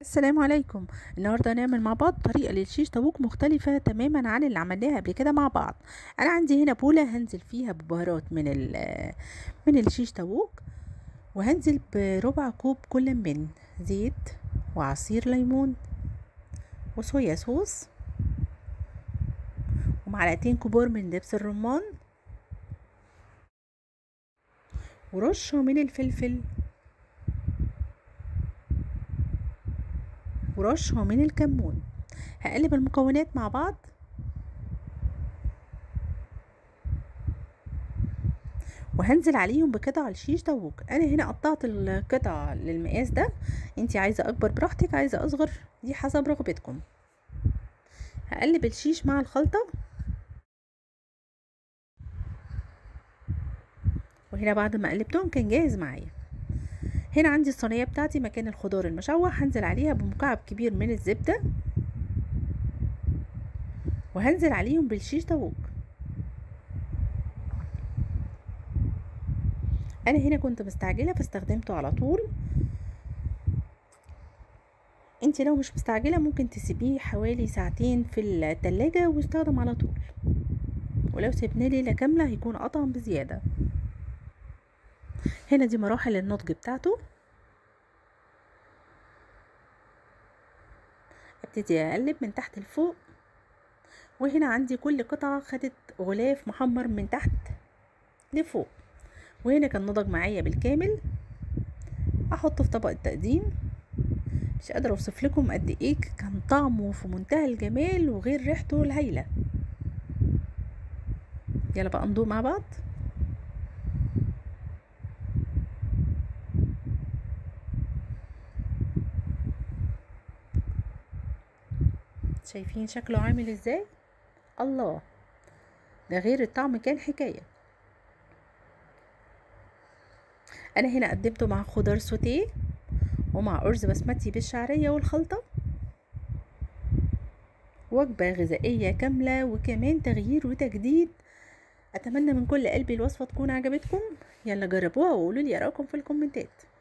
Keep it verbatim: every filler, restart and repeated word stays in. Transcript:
السلام عليكم. النهارده هنعمل مع بعض طريقه للشيش طاووق مختلفه تماما عن اللي عملناها قبل كده مع بعض. انا عندي هنا بوله هنزل فيها ببهارات من ال- من الشيش طاووق، وهنزل بربع كوب كل من زيت وعصير ليمون وصويا صوص ومعلقتين كبار من دبس الرمان ورشه من الفلفل ورشه من الكمون. هقلب المكونات مع بعض وهنزل عليهم بقطع الشيش طاووق. انا هنا قطعت القطع للمقاس ده، انتي عايزه اكبر براحتك، عايزه اصغر دي حسب رغبتكم. هقلب الشيش مع الخلطه، وهنا بعد ما قلبتهم كان جاهز معايا. هنا عندي الصينيه بتاعتي مكان الخضار المشوح، هنزل عليها بمكعب كبير من الزبده وهنزل عليهم بالشيش طاووق. انا هنا كنت مستعجله فاستخدمته على طول، انتي لو مش مستعجله ممكن تسيبيه حوالي ساعتين في التلاجة ويستخدم على طول، ولو سيبناه ليله كامله هيكون اطعم بزياده. هنا دي مراحل النضج بتاعته، ابتدي اقلب من تحت لفوق، وهنا عندي كل قطعة خدت غلاف محمر من تحت لفوق، وهنا كان نضج معايا بالكامل. احطه في طبق التقديم. مش قادرة اوصف لكم قد ايه كان طعمه في منتهى الجمال وغير ريحته الهايلة. يلا بقى ندوق مع بعض. شايفين شكله عامل ازاي؟ الله، ده غير الطعم كان حكاية. انا هنا قدمته مع خضار سوتيه ومع ارز بسمتي بالشعرية والخلطة، وجبة غذائية كاملة وكمان تغيير وتجديد. اتمنى من كل قلبي الوصفة تكون عجبتكم. يلا جربوها وقولوا لي آراءكم في الكومنتات.